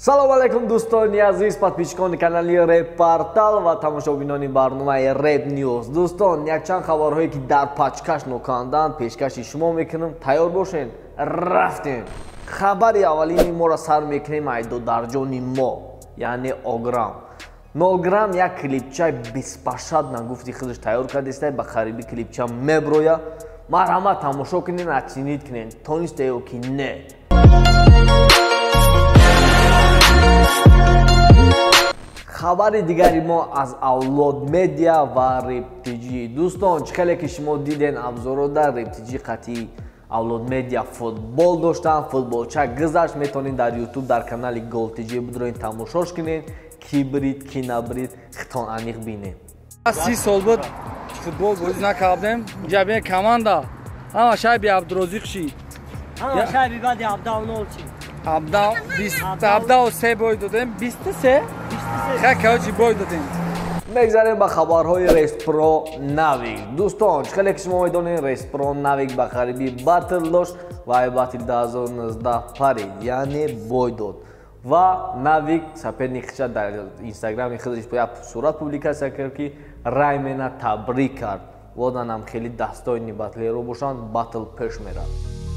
салом алейкум дӯстони азиз, подписчикони канали Rap Portal ва тамошобинони барномаи Rap News. Дӯстон, якчанд хабарҳое ки дар пачкаш нокарданд пешкаши шумо мекунам. Тайёр бошен, рафтем. Хабари аввалини моро сар мекунем айдо дар ҷони мо, яъне Ограм. Нолграм як клипча беспашад на гуфти худаш тайёр кардеста, ба қариби клипча меброя. Марҳамат тамошо кунен, оценид кунен. Тонистеё ки не. хабари дигари мо аз Авлод Медиа ва Рептиҷи. Дӯстон, чихеле ки шумо диден обзорода Рептиҷи қатъи Авлод Медиа футбол доштан, футболча гузашт, метавонед дар YouTube дар канали GolTG бидроин тамошош кунед. Ки брид, ки набрид, хитон аниқ бинед. 30 сол буд футбол бозӣ накардем. Инҷа бе команда ҳама шайби Абдурозиқ шид. ҳама шайби баъди 17 шид. 23 бой додем. 23 хакаҷи бой додем. мегзарем ба хабарҳои Respro Navig. Дӯстон, хеле ки шумо медонед Respro Navig ба қариби батл дошт ва айбати 2019 парид, яъне бой дод. ва Navig соперникша дар инстаграми худаш як сурат публикация кард ки Раймена табрик кард. Воданам хеле дастойни батлеро бошанд, батл пеш мерад.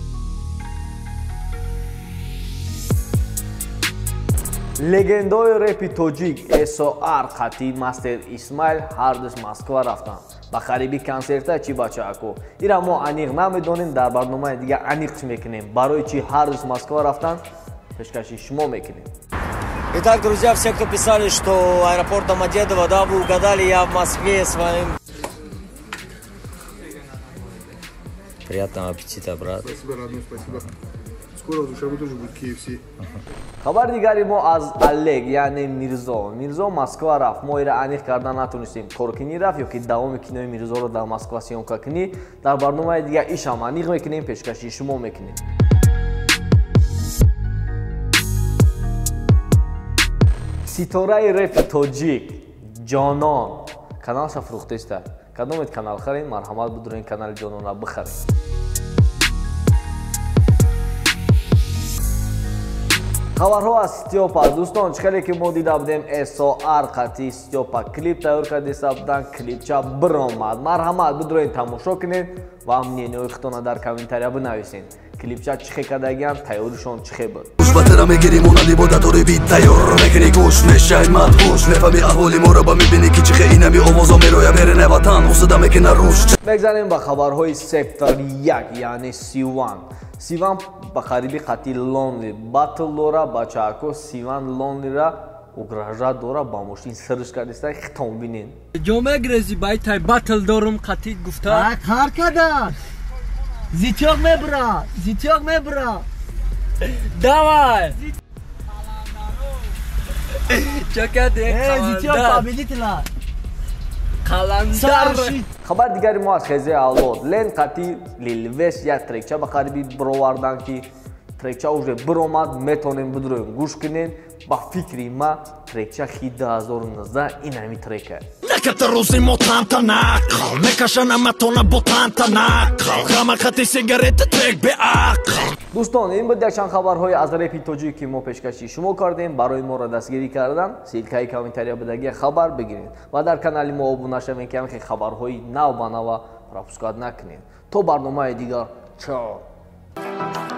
легендаи репи тоҷик SOR қатъи Мастер Исмаил ҳардуш Москва рафтанд. ба қариби консерта чи бачаако. ира мо аниқ намедонем, дар барномаи дига аниқ мекунем. барои чи ҳардуш Москва рафтанд, пешкаши шумо мекунем. Итак, друзья, все, кто писали, что аэропорт Домодедово, да, вы угадали, я в Москве с вами. Приятного аппетита, брат. Спасибо, родной, спасибо. Скоро в Душанбе тоже будет KFC. хабари дигари мо аз Олег, яъне Мирзо Москва рафт. мо ира аниқ карда натонистем коркунӣ рафт ё ки давоми кинои Мирзоро дар Москва сиёмка кунӣ. дар барномаи дига ишам аниқ мекунем, пешкаши шумо мекунем. ситораи репи тоҷик Ҷонон каналша фурӯхтеста. кадомед канал харед? марҳамат бидурен канали Ҷононро бихаред. хабарҳо аз Степа. дӯстон, хеле ки мо дида будем SOR қатъи Степа клип тайёр кардеста буданд, клипча биромад. марҳамат бидурен тамошо кунед ва мнениёи худтона дар комментария бинависед. клипча чихе кардагианд, тайёришон чихе буд. батера мегирӣ монанди бодатори бит тайёр мекунӣ гӯш мешай мадҳуш мефаҳми аҳволи мораба мебинӣ ки чихе инами овозо мероя мерене ватан усуда мекуна руш. мегзарем ба хабарҳои сектор 1, яъне Сиван ба қариби қатъи Lonely батл дора. бачаако Сиван Lonelyра угража дора, ба мошин сирш кардеста. хитон бинен. ҷомея грези байтай батл дорум қатъи гуфта. Кар када. Зитёк мебра. Давай. Чакаде Зитёк победителя. қаландар. хабар дигари мо аз хезе Авлод. лен қатъи Lil West як трекча ба қариби бировардан ки трекча уже биромад, метонем бидуроем гӯш кунен. ба фикри ма трекча хи 2019 инами трека. Неката рӯзи мо танта нақл мекашанам атона бо танта нақл ҳама хати сигарета трек беақл. дӯстон, ин буд якчанд хабарҳои аз репи тоҷик ки мо пешкаши шумо кардем. барои моро дастгирӣ кардан силкаи комментария бидагия хабар бигиред ва дар канали мо обуна шавед ки ҳамихе хабарҳои нав ба нава пропускат накунед. то барномаи дигар, чао.